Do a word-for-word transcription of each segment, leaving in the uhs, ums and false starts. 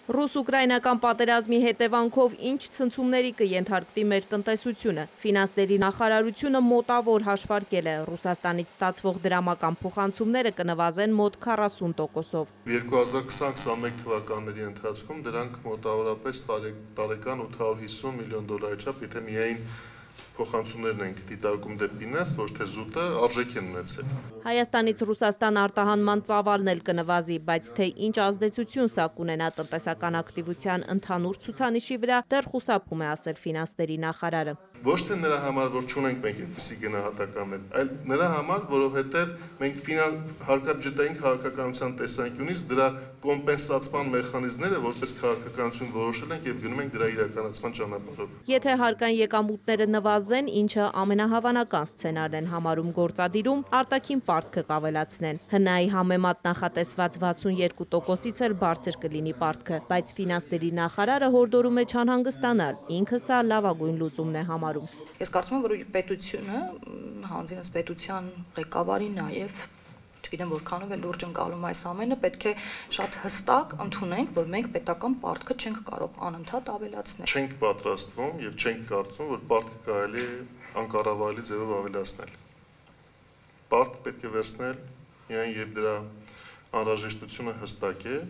Ռուս-ուկրաինական պատերազմի հետևանքով ինչ ցնցումների կենթարկվի մեր տնտեսությունը։ Ֆինանսների նախարարությունը մոտավոր հաշվարկել է Ռուսաստանից ստացվող դրամական փոխանցումները կնվազեն մոտ քառասուն տոկոսով։ երկու հազար քսան քսանմեկ թվականների ընթացքում դրանք մոտավորապես տարեկան ութ հարյուր հիսուն միլիոն դոլարի չափ, եթե միայն փոխանցումներն ենք դիտարկում դեպի ներս, ոչ թե զուտը, արժեք են ունեցել։ Հայաստանից Ռուսաստան արտահանման ծավալն էլ կնվազի, բայց թե ինչ ազդեցություն սա կունենա տնտեսական ակտիվության ընդհանուր ցուցանիշի վրա, դեռ խուսափում է ասել ֆինանսների նախարարը։ Ոչ թե նրա համար, որ չունենք մենք այդպիսի գնահատականներ, այլ նրա համար, որովհետև մենք հարկաբյուջետային քաղաքականության տեսանկյունից դրա կոմպենսացման մեխանիզմները որպես քաղաքականություն որոշել ենք եւ գնում ենք դրա իրականացման ճանապարհով։ Եթե հարկային եկամուտները նվազեն, ինչը ամենահավանական սցենարն են համարում գործադիրում, արտաքին պարտքը կավելացնեն։ ՀՆԱ-ի համեմատ նախատեսված վաթսունյոթ տոկոսից էլ բարձր կլինի պարտքը, բայց ֆինանսների նախարարը հորդորում է չանհանգստանալ, ինքը սա լավագույն լուծումն է համարում։ Ես կարծում եմ, որ պետությունը, հանձինս պետության ղեկավարի նաև, չգիտեմ որքանով է լուրջ ընկալում այս ամենը, պետք է շատ հստակ ընդունենք, որ մենք պետական պարտքը չենք կարող անընդհատ ավելացնել։ Չենք պատրաստվում եւ չենք կարծում, որ պարտքը կարելի է անկառավարելի ձևով ավելացնել։ Պարտք պետք է վերցնել միայն երբ դրա անհրաժեշտությունը հստակ է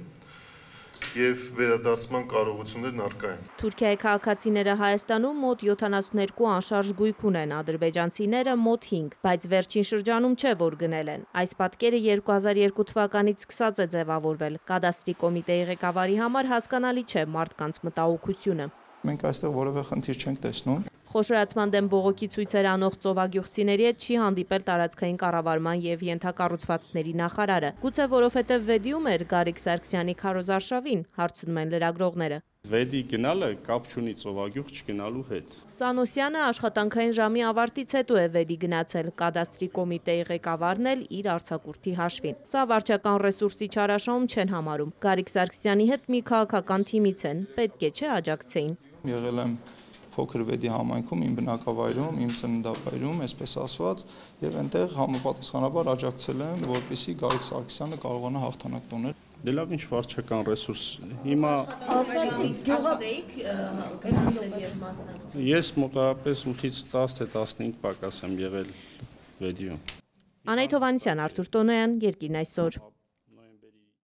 և վերադարձման կարողություններն առկա են։ Թուրքիայի քաղաքացիները Հայաստանում մոտ յոթանասունհինգ անշարժ գույք ունեն, ադրբեջանցիները մոտ հինգ, բայց վերջին շրջանում չէ, որ գնել են։ Այս պատկերը երկու հազար երկու թվականից սկսած է ձևավորվել։ Կադաստրի կոմիտեի ղեկավարի համար հասկանալի չէ մարդկանց մտահոգությունը։ Մենք այստեղ որևէ խնդիր չենք տեսնում։ Խոշորացման դեմ բողոքի ցույցեր անող ծովագյուղցիների հետ չի հանդիպել տարածքային կառավարման եւ ենթակառուցվածքների նախարարը։ Գուցե որովհետեւ Վեդիում էր Գարիկ Սարգսյանի քարոզարշավին, հարցնում են լրագրողները։ Վեդի գնալը կապ չունի ծովագյուղ չգնալու հետ։ Սանոսյանը աշխատանքային ժամի ավարտից հետո է Վեդի գնացել, Կադաստրի կոմիտեի ղեկավարն էլ իր արձակուրդի հաշվին։ Սա վարչական ռեսուրսի չարաշահում չեն համարում։ Գարիկ Սարգսյանի հետ մի քաղաքական թիմից են, պետք է չէ աջակցեին։ Եղել եմ փոքր Վեդի համայնքում, իմ բնակավայրում, իմ ծննդավայրում, այսպես ասված, եւ այնտեղ համապատասխանաբար աջակցել են, որպեսզի Գարիկ Սարգսյանը կարողանա հաղթանակ տոնել։ Դե լավ, ինչ վարչական ռեսուրս։ Հիմա ասացիք գնացել եւ մասնակցել։ Ես մոտավորապես ութից տասը թե տասնհինգ պակաս եմ եղել Վեդիում։ Անահիտ Հովհաննիսյան, Արթուր Տոնոյան, Երկիրն այսօր։